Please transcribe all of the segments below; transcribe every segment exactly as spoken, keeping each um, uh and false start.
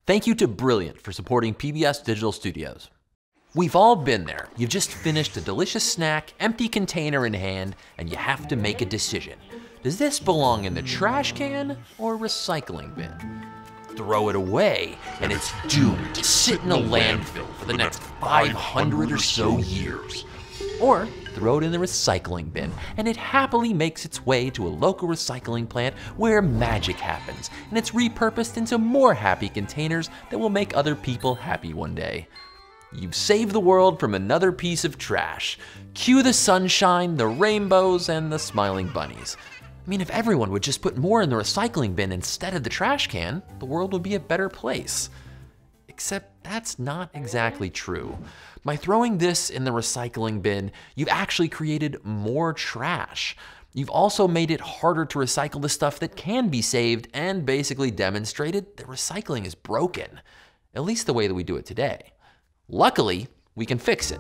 Thank you to Brilliant for supporting P B S Digital Studios. We've all been there. You've just finished a delicious snack, empty container in hand, and you have to make a decision. Does this belong in the trash can or recycling bin? Throw it away, and it's doomed to sit in a landfill for the next five hundred or so years. Or throw it in the recycling bin, and it happily makes its way to a local recycling plant where magic happens, and it's repurposed into more happy containers that will make other people happy one day. You've saved the world from another piece of trash. Cue the sunshine, the rainbows, and the smiling bunnies. I mean, if everyone would just put more in the recycling bin instead of the trash can, the world would be a better place. Except that's not exactly true. By throwing this in the recycling bin, you've actually created more trash. You've also made it harder to recycle the stuff that can be saved and basically demonstrated that recycling is broken, at least the way that we do it today. Luckily, we can fix it.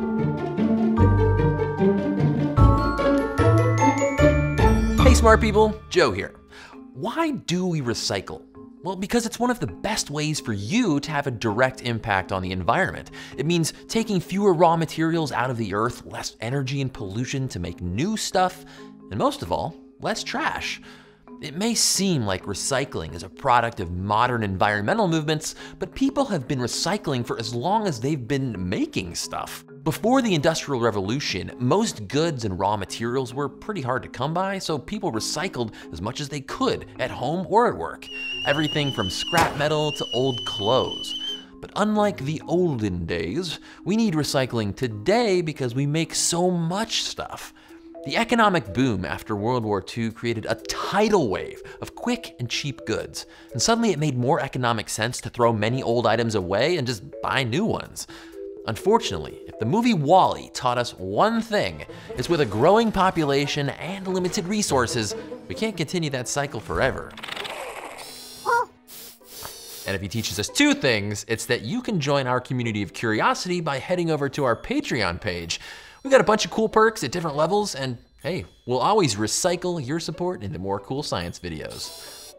Hey smart people, Joe here. Why do we recycle? Well, because it's one of the best ways for you to have a direct impact on the environment. It means taking fewer raw materials out of the earth, less energy and pollution to make new stuff, and most of all, less trash. It may seem like recycling is a product of modern environmental movements, but people have been recycling for as long as they've been making stuff. Before the Industrial Revolution, most goods and raw materials were pretty hard to come by, so people recycled as much as they could at home or at work. Everything from scrap metal to old clothes. But unlike the olden days, we need recycling today because we make so much stuff. The economic boom after World War Two created a tidal wave of quick and cheap goods, and suddenly it made more economic sense to throw many old items away and just buy new ones. Unfortunately, if the movie WALL-E taught us one thing, it's with a growing population and limited resources, we can't continue that cycle forever. And if he teaches us two things, it's that you can join our community of curiosity by heading over to our Patreon page. We've got a bunch of cool perks at different levels, and hey, we'll always recycle your support into more cool science videos.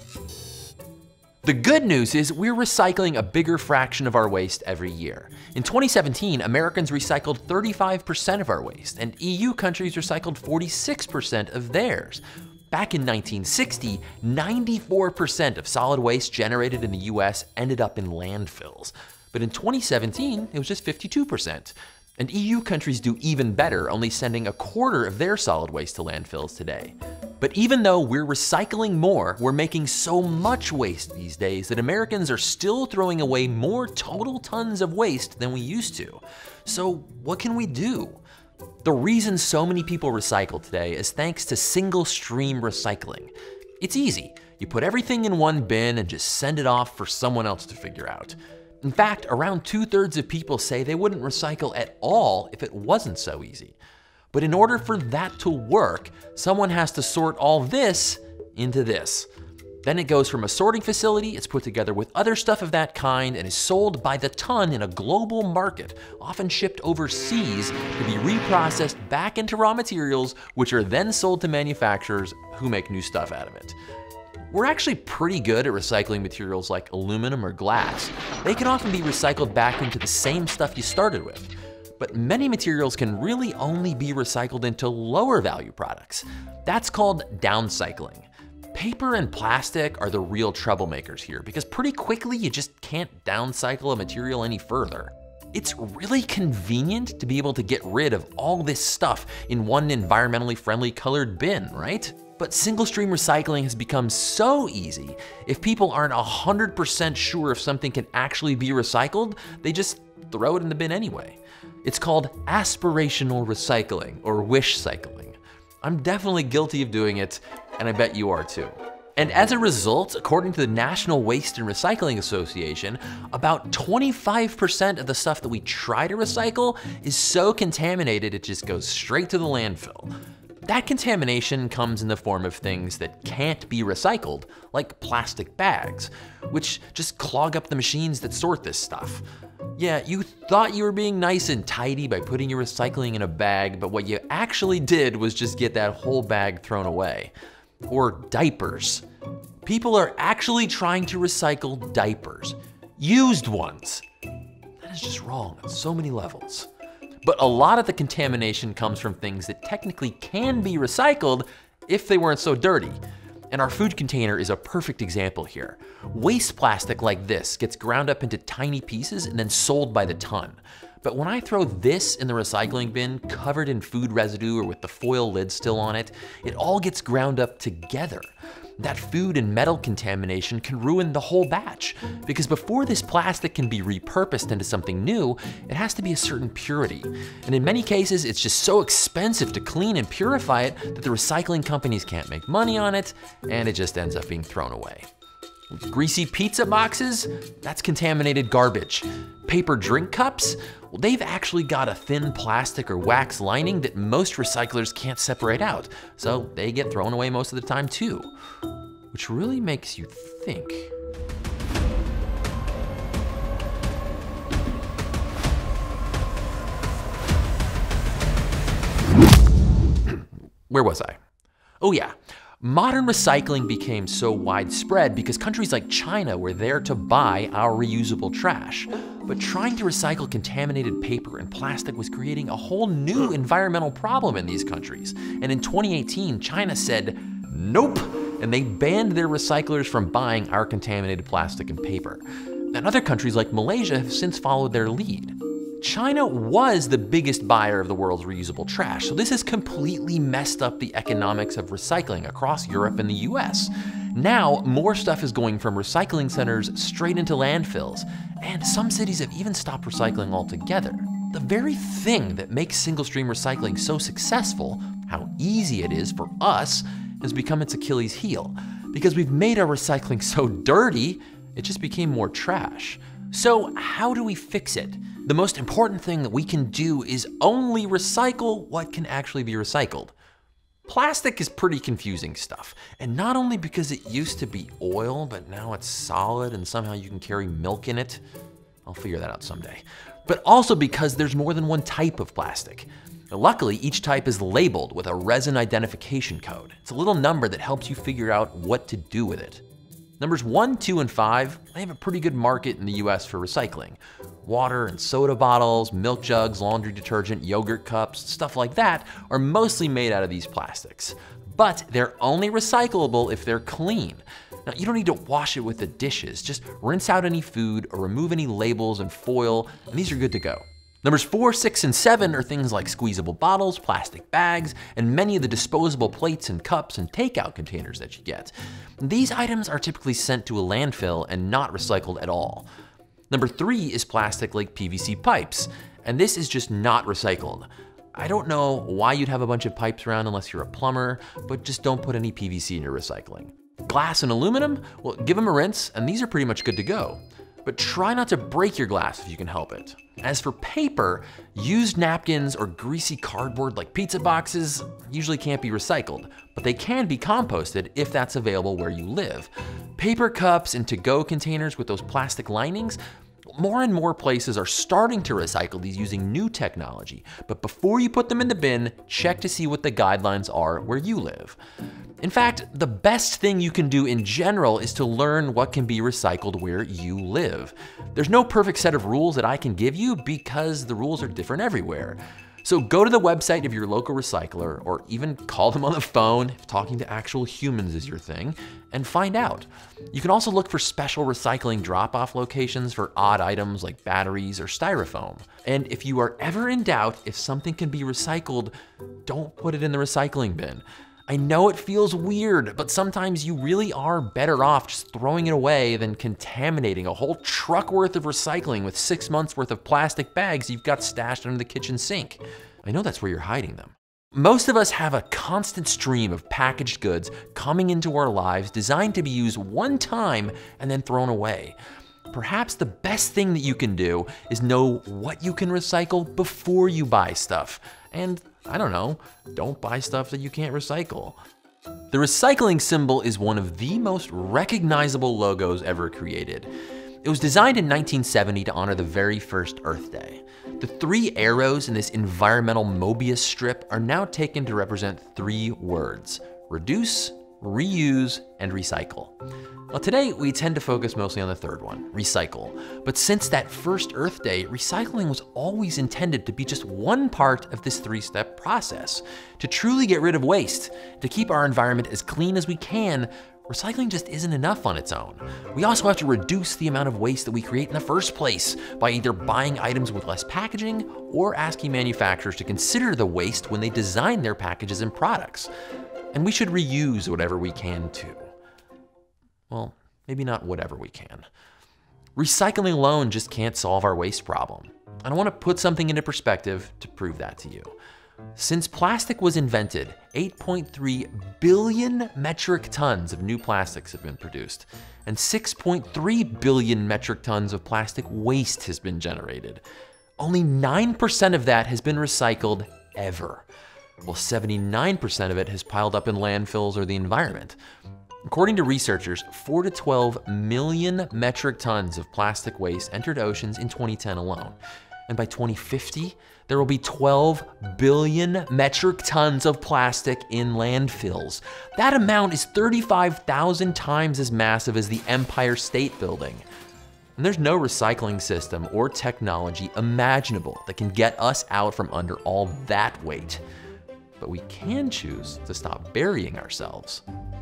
The good news is we're recycling a bigger fraction of our waste every year. In twenty seventeen, Americans recycled thirty-five percent of our waste, and E U countries recycled forty-six percent of theirs. Back in nineteen sixty, ninety-four percent of solid waste generated in the U S ended up in landfills. But in twenty seventeen, it was just fifty-two percent. And E U countries do even better, only sending a quarter of their solid waste to landfills today. But even though we're recycling more, we're making so much waste these days that Americans are still throwing away more total tons of waste than we used to. So what can we do? The reason so many people recycle today is thanks to single stream recycling. It's easy. You put everything in one bin and just send it off for someone else to figure out. In fact, around two-thirds of people say they wouldn't recycle at all if it wasn't so easy. But in order for that to work, someone has to sort all this into this. Then it goes from a sorting facility, it's put together with other stuff of that kind, and is sold by the ton in a global market, often shipped overseas to be reprocessed back into raw materials, which are then sold to manufacturers who make new stuff out of it. We're actually pretty good at recycling materials like aluminum or glass. They can often be recycled back into the same stuff you started with. But many materials can really only be recycled into lower value products. That's called downcycling. Paper and plastic are the real troublemakers here because pretty quickly you just can't downcycle a material any further. It's really convenient to be able to get rid of all this stuff in one environmentally friendly colored bin, right? But single stream recycling has become so easy, if people aren't one hundred percent sure if something can actually be recycled, they just throw it in the bin anyway. It's called aspirational recycling, or wish cycling. I'm definitely guilty of doing it, and I bet you are too. And as a result, according to the National Waste and Recycling Association, about twenty-five percent of the stuff that we try to recycle is so contaminated it just goes straight to the landfill. That contamination comes in the form of things that can't be recycled, like plastic bags, which just clog up the machines that sort this stuff. Yeah, you thought you were being nice and tidy by putting your recycling in a bag, but what you actually did was just get that whole bag thrown away. Or diapers. People are actually trying to recycle diapers, used ones. That is just wrong on so many levels. But a lot of the contamination comes from things that technically can be recycled if they weren't so dirty. And our food container is a perfect example here. Waste plastic like this gets ground up into tiny pieces and then sold by the ton. But when I throw this in the recycling bin, covered in food residue or with the foil lid still on it, it all gets ground up together. That food and metal contamination can ruin the whole batch, because before this plastic can be repurposed into something new, it has to be a certain purity. And in many cases, it's just so expensive to clean and purify it that the recycling companies can't make money on it, and it just ends up being thrown away. Greasy pizza boxes? That's contaminated garbage. Paper drink cups? Well, they've actually got a thin plastic or wax lining that most recyclers can't separate out, so they get thrown away most of the time too. Which really makes you think. Where was I? Oh yeah. Modern recycling became so widespread because countries like China were there to buy our reusable trash. But trying to recycle contaminated paper and plastic was creating a whole new environmental problem in these countries. And in twenty eighteen, China said, nope, and they banned their recyclers from buying our contaminated plastic and paper. And other countries like Malaysia have since followed their lead. China was the biggest buyer of the world's reusable trash, so this has completely messed up the economics of recycling across Europe and the U S. Now, more stuff is going from recycling centers straight into landfills, and some cities have even stopped recycling altogether. The very thing that makes single-stream recycling so successful, how easy it is for us, has become its Achilles heel. Because we've made our recycling so dirty, it just became more trash. So how do we fix it? The most important thing that we can do is only recycle what can actually be recycled. Plastic is pretty confusing stuff, and not only because it used to be oil, but now it's solid and somehow you can carry milk in it. I'll figure that out someday. But also because there's more than one type of plastic. Luckily, each type is labeled with a resin identification code. It's a little number that helps you figure out what to do with it. Numbers one, two, and five, they have a pretty good market in the U S for recycling. Water and soda bottles, milk jugs, laundry detergent, yogurt cups, stuff like that are mostly made out of these plastics. But they're only recyclable if they're clean. Now, you don't need to wash it with the dishes. Just rinse out any food or remove any labels and foil, and these are good to go. Numbers four, six, and seven are things like squeezable bottles, plastic bags, and many of the disposable plates and cups and takeout containers that you get. These items are typically sent to a landfill and not recycled at all. Number three is plastic like P V C pipes, and this is just not recycled. I don't know why you'd have a bunch of pipes around unless you're a plumber, but just don't put any P V C in your recycling. Glass and aluminum, well, give them a rinse, and these are pretty much good to go. But try not to break your glass if you can help it. As for paper, used napkins or greasy cardboard like pizza boxes usually can't be recycled, but they can be composted if that's available where you live. Paper cups and to-go containers with those plastic linings, more and more places are starting to recycle these using new technology, but before you put them in the bin, check to see what the guidelines are where you live. In fact, the best thing you can do in general is to learn what can be recycled where you live. There's no perfect set of rules that I can give you because the rules are different everywhere. So go to the website of your local recycler, or even call them on the phone if talking to actual humans is your thing, and find out. You can also look for special recycling drop-off locations for odd items like batteries or styrofoam. And if you are ever in doubt if something can be recycled, don't put it in the recycling bin. I know it feels weird, but sometimes you really are better off just throwing it away than contaminating a whole truck worth of recycling with six months worth of plastic bags you've got stashed under the kitchen sink. I know that's where you're hiding them. Most of us have a constant stream of packaged goods coming into our lives designed to be used one time and then thrown away. Perhaps the best thing that you can do is know what you can recycle before you buy stuff. And I don't know, don't buy stuff that you can't recycle. The recycling symbol is one of the most recognizable logos ever created. It was designed in nineteen seventy to honor the very first Earth Day. The three arrows in this environmental Mobius strip are now taken to represent three words: reduce, reuse, and recycle. Well, today we tend to focus mostly on the third one, recycle. But since that first Earth Day, recycling was always intended to be just one part of this three-step process. To truly get rid of waste, to keep our environment as clean as we can, recycling just isn't enough on its own. We also have to reduce the amount of waste that we create in the first place by either buying items with less packaging or asking manufacturers to consider the waste when they design their packages and products. And we should reuse whatever we can too. Well, maybe not whatever we can. Recycling alone just can't solve our waste problem. And I want to put something into perspective to prove that to you. Since plastic was invented, eight point three billion metric tons of new plastics have been produced, and six point three billion metric tons of plastic waste has been generated. Only nine percent of that has been recycled ever, while seventy-nine percent of it has piled up in landfills or the environment. According to researchers, four to twelve million metric tons of plastic waste entered oceans in twenty ten alone. And by twenty fifty, there will be twelve billion metric tons of plastic in landfills. That amount is thirty-five thousand times as massive as the Empire State Building. And there's no recycling system or technology imaginable that can get us out from under all that weight. But we can choose to stop burying ourselves.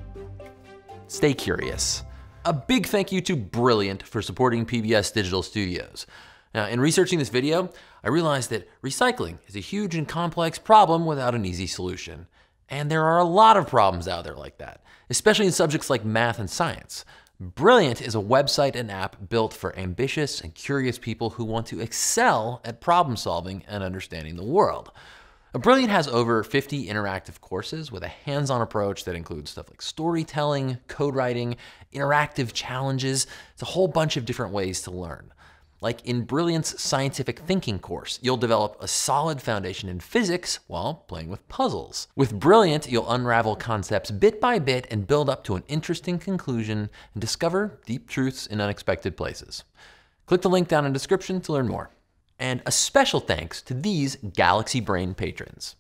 Stay curious. A big thank you to Brilliant for supporting P B S Digital Studios. Now, in researching this video, I realized that recycling is a huge and complex problem without an easy solution. And there are a lot of problems out there like that, especially in subjects like math and science. Brilliant is a website and app built for ambitious and curious people who want to excel at problem solving and understanding the world. Brilliant has over fifty interactive courses with a hands-on approach that includes stuff like storytelling, code writing, interactive challenges. It's a whole bunch of different ways to learn. Like in Brilliant's scientific thinking course, you'll develop a solid foundation in physics while playing with puzzles. With Brilliant, you'll unravel concepts bit by bit and build up to an interesting conclusion and discover deep truths in unexpected places. Click the link down in the description to learn more. And a special thanks to these Galaxy Brain patrons.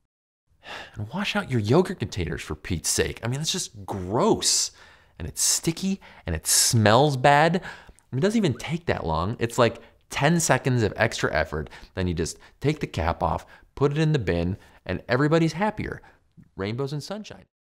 And wash out your yogurt containers for Pete's sake. I mean, it's just gross. And it's sticky and it smells bad. It doesn't even take that long. It's like ten seconds of extra effort. Then you just take the cap off, put it in the bin, and everybody's happier. Rainbows and sunshine.